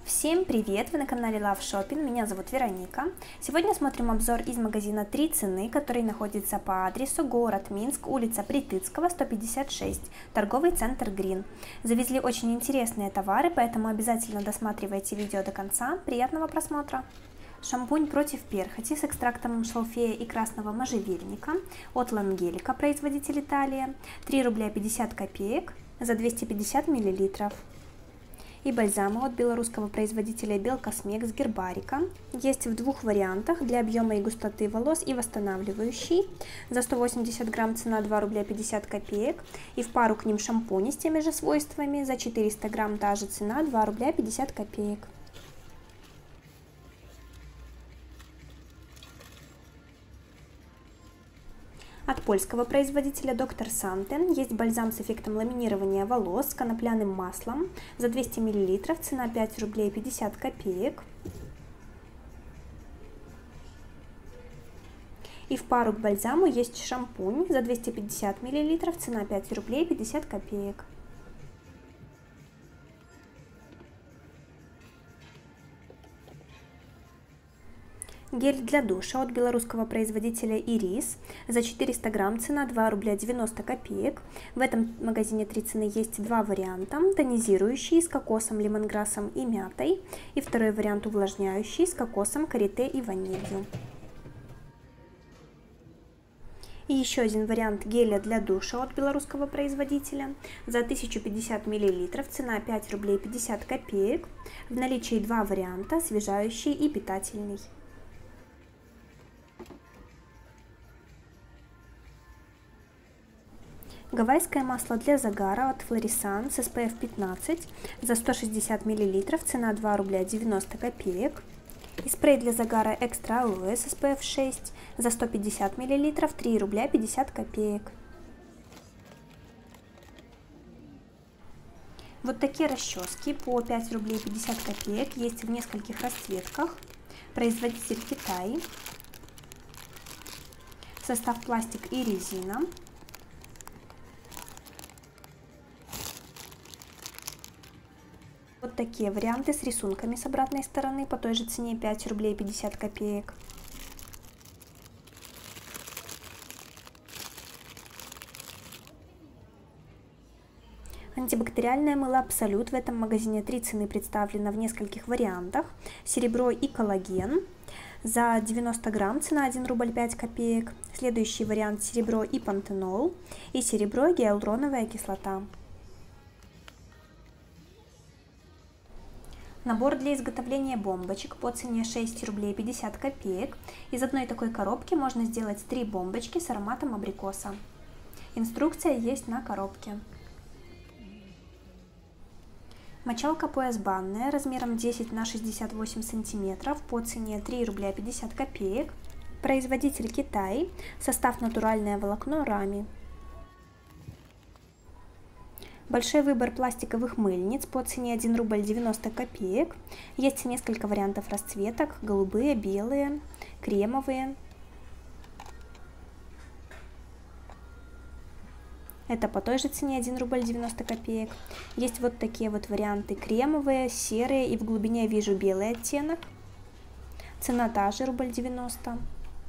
Всем привет! Вы на канале Love Shopping, меня зовут Вероника. Сегодня смотрим обзор из магазина «Три цены», который находится по адресу город Минск, улица Притыцкого, 156, торговый центр Green. Завезли очень интересные товары, поэтому обязательно досматривайте видео до конца. Приятного просмотра! Шампунь против перхоти с экстрактом шалфея и красного можжевельника от Лангелика, производитель Италия, 3 рубля 50 копеек за 250 мл. И бальзамы от белорусского производителя Белкосмек с гербарика. Есть в двух вариантах: для объема и густоты волос и восстанавливающий. За 180 грамм цена 2 рубля 50 копеек. И в пару к ним шампуни с теми же свойствами. За 400 грамм та же цена 2 рубля 50 копеек. От польского производителя Доктор Сантен есть бальзам с эффектом ламинирования волос с конопляным маслом за 200 мл, цена 5 рублей 50 копеек. И в пару к бальзаму есть шампунь за 250 мл, цена 5 рублей 50 копеек. Гель для душа от белорусского производителя Ирис за 400 грамм цена 2 рубля 90 копеек. В этом магазине «Три цены» есть два варианта: тонизирующий с кокосом, лемонграссом и мятой, и второй вариант увлажняющий с кокосом, карите и ванилью. И еще один вариант геля для душа от белорусского производителя за 1050 мл, цена 5 рублей 50 копеек. В наличии два варианта: освежающий и питательный. Гавайское масло для загара от Florisan с SPF 15 за 160 мл, цена 2 рубля 90 копеек. И спрей для загара Extra Aloe с SPF 6 за 150 мл, 3 рубля 50 копеек. Вот такие расчески по 5 рублей 50 копеек есть в нескольких расцветках. Производитель Китай. Состав: пластик и резина. Вот такие варианты с рисунками с обратной стороны по той же цене 5 рублей 50 копеек. Антибактериальное мыло Абсолют в этом магазине «Три цены» представлено в нескольких вариантах: серебро и коллаген. За 90 грамм цена 1 рубль 5 копеек. Следующий вариант: серебро и пантенол. И серебро и гиалуроновая кислота. Набор для изготовления бомбочек по цене 6 рублей 50 копеек. Из одной такой коробки можно сделать 3 бомбочки с ароматом абрикоса. Инструкция есть на коробке. Мочалка пояс банная размером 10 на 68 сантиметров по цене 3 рубля 50 копеек. Производитель Китай. Состав: натуральное волокно рами. Большой выбор пластиковых мыльниц по цене 1 рубль 90 копеек. Есть несколько вариантов расцветок: голубые, белые, кремовые. Это по той же цене 1 рубль 90 копеек. Есть вот такие вот варианты: кремовые, серые, и в глубине я вижу белый оттенок. Цена та же, рубль 90.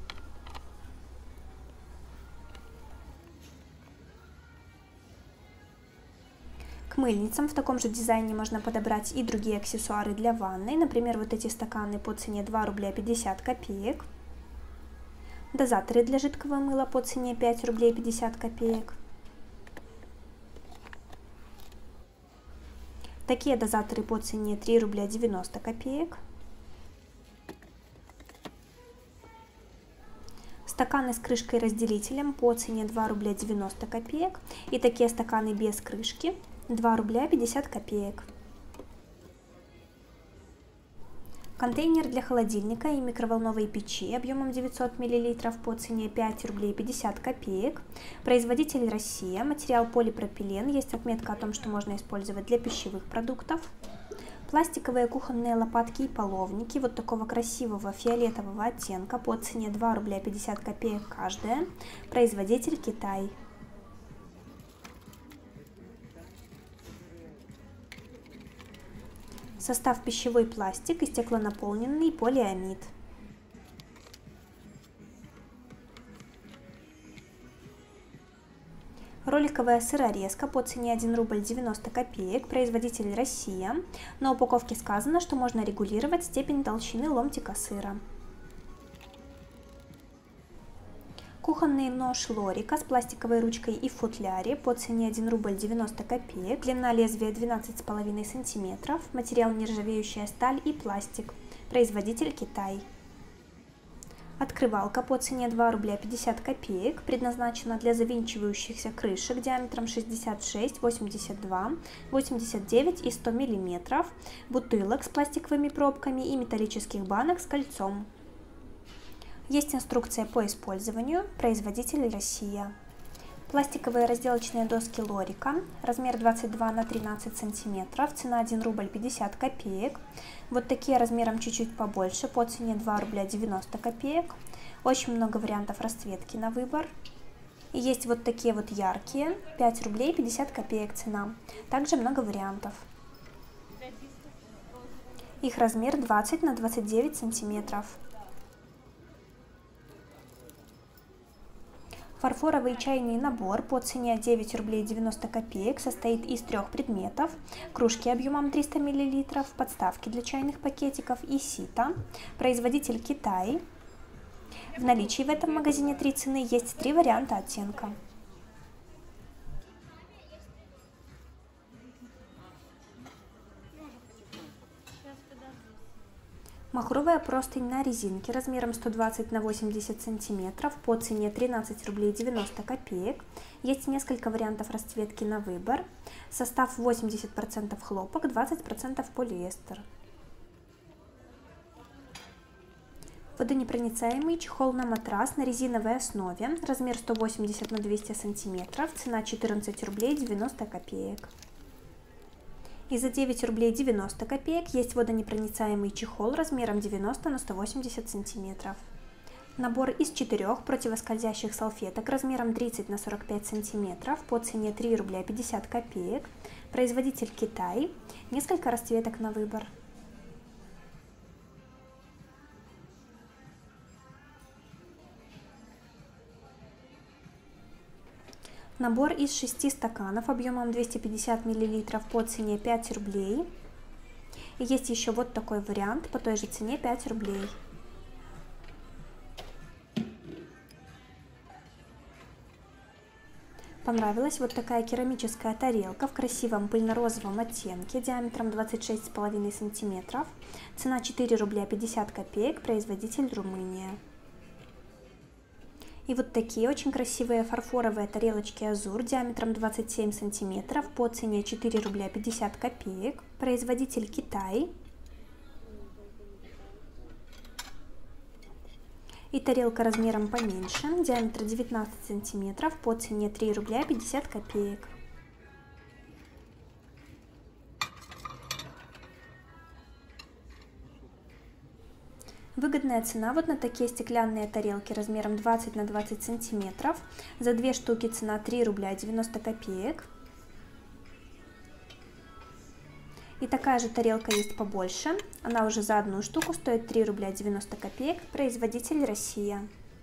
К мыльницам в таком же дизайне можно подобрать и другие аксессуары для ванной. Например, вот эти стаканы по цене 2 рубля 50 копеек. Дозаторы для жидкого мыла по цене 5 рублей 50 копеек. Такие дозаторы по цене 3 рубля 90 копеек. Стаканы с крышкой-разделителем по цене 2 рубля 90 копеек. И такие стаканы без крышки 2 рубля 50 копеек. Контейнер для холодильника и микроволновой печи объемом 900 мл по цене 5 рублей 50 копеек. Производитель Россия. Материал полипропилен. Есть отметка о том, что можно использовать для пищевых продуктов. Пластиковые кухонные лопатки и половники вот такого красивого фиолетового оттенка по цене 2 рубля 50 копеек каждая. Производитель Китай. Состав: пищевой пластик и стеклонаполненный полиамид. Роликовая сырорезка по цене 1 рубль 90 копеек, производитель Россия. На упаковке сказано, что можно регулировать степень толщины ломтика сыра. Кухонный нож Лорика с пластиковой ручкой и футляре по цене 1 рубль 90 копеек, длина лезвия 12,5 см, материал: нержавеющая сталь и пластик, производитель Китай. Открывалка по цене 2 рубля 50 копеек, предназначена для завинчивающихся крышек диаметром 66, 82, 89 и 100 мм, бутылок с пластиковыми пробками и металлических банок с кольцом. Есть инструкция по использованию, производитель Россия. Пластиковые разделочные доски Лорика, размер 22 на 13 см, цена 1 рубль 50 копеек. Вот такие размером чуть-чуть побольше, по цене 2 рубля 90 копеек. Очень много вариантов расцветки на выбор. И есть вот такие вот яркие, 5 рублей 50 копеек цена. Также много вариантов. Их размер 20 на 29 сантиметров. Фарфоровый чайный набор по цене 9 рублей 90 копеек состоит из 3 предметов: кружки объемом 300 мл, подставки для чайных пакетиков и сито. Производитель Китай. В наличии в этом магазине 3 цены, есть 3 варианта оттенка. Махровая простынь на резинке размером 120 на 80 см по цене 13 рублей 90 копеек. Есть несколько вариантов расцветки на выбор. Состав: 80% хлопок, 20% полиэстер. Водонепроницаемый чехол на матрас на резиновой основе, размер 180 на 200 см, цена 14 рублей 90 копеек. И за 9 рублей 90 копеек есть водонепроницаемый чехол размером 90 на 180 см. Набор из 4 противоскользящих салфеток размером 30 на 45 см по цене 3 рубля 50 копеек. Производитель Китай. Несколько расцветок на выбор. Набор из 6 стаканов объемом 250 мл по цене 5 рублей. И есть еще вот такой вариант по той же цене 5 рублей. Понравилась вот такая керамическая тарелка в красивом пыльно-розовом оттенке диаметром 26,5 см. Цена 4 рубля 50 копеек, производитель Румыния. И вот такие очень красивые фарфоровые тарелочки Азур диаметром 27 см по цене 4 рубля 50 копеек, производитель Китай. И тарелка размером поменьше, диаметр 19 см по цене 3 рубля 50 копеек. Выгодная цена вот на такие стеклянные тарелки размером 20 на 20 сантиметров. За 2 штуки цена 3 рубля 90 копеек. И такая же тарелка есть побольше. Она уже за одну штуку стоит 3 рубля 90 копеек. Производитель Россия.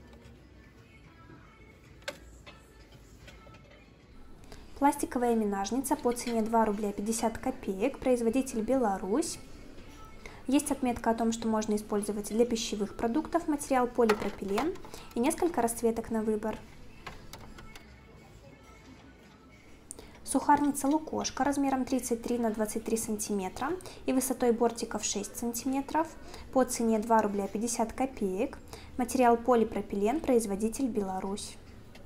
Пластиковая минажница по цене 2 рубля 50 копеек. Производитель Беларусь. Есть отметка о том, что можно использовать для пищевых продуктов, материал полипропилен и несколько расцветок на выбор. Сухарница Лукошко размером 33 на 23 см и высотой бортиков 6 см по цене 2 рубля 50 копеек. Материал полипропилен, производитель Беларусь.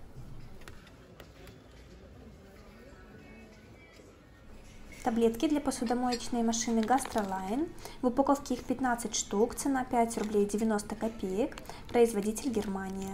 Таблетки для посудомоечной машины Gastrolайн. В упаковке их 15 штук, цена 5 рублей 90 копеек, производитель Германия.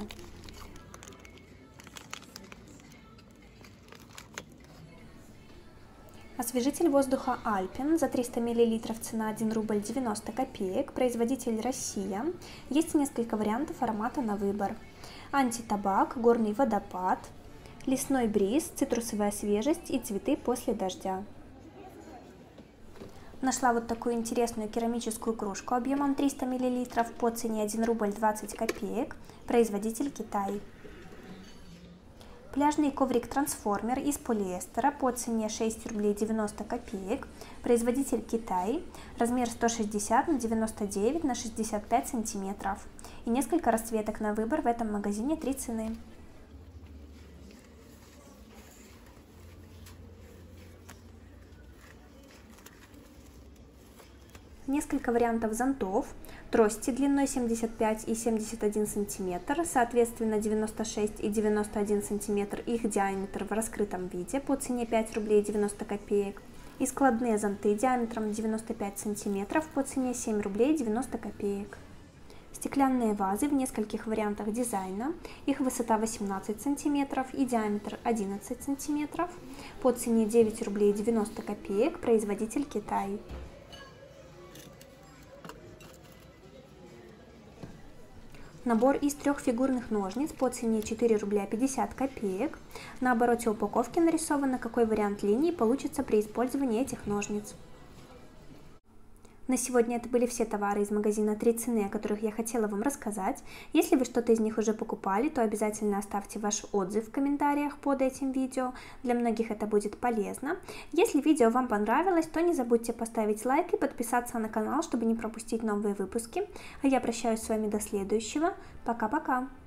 Освежитель воздуха Alpen за 300 мл, цена 1 рубль 90 копеек, производитель Россия. Есть несколько вариантов аромата на выбор. Антитабак, горный водопад, лесной бриз, цитрусовая свежесть и цветы после дождя. Нашла вот такую интересную керамическую кружку объемом 300 мл по цене 1 рубль 20 копеек. Производитель Китай. Пляжный коврик-трансформер из полиэстера по цене 6 рублей 90 копеек. Производитель Китай. Размер 160 на 99 на 65 сантиметров. И несколько расцветок на выбор. В этом магазине 3 цены. Несколько вариантов зонтов, трости длиной 75 и 71 см, соответственно 96 и 91 см их диаметр в раскрытом виде по цене 5 рублей 90 копеек. И складные зонты диаметром 95 см по цене 7 рублей 90 копеек. Стеклянные вазы в нескольких вариантах дизайна, их высота 18 см и диаметр 11 см по цене 9 рублей 90 копеек, производитель Китай. Набор из 3 фигурных ножниц по цене 4 рубля 50 копеек. На обороте упаковки нарисовано, какой вариант линии получится при использовании этих ножниц. На сегодня это были все товары из магазина 3 цены, о которых я хотела вам рассказать. Если вы что-то из них уже покупали, то обязательно оставьте ваш отзыв в комментариях под этим видео. Для многих это будет полезно. Если видео вам понравилось, то не забудьте поставить лайк и подписаться на канал, чтобы не пропустить новые выпуски. А я прощаюсь с вами до следующего. Пока-пока!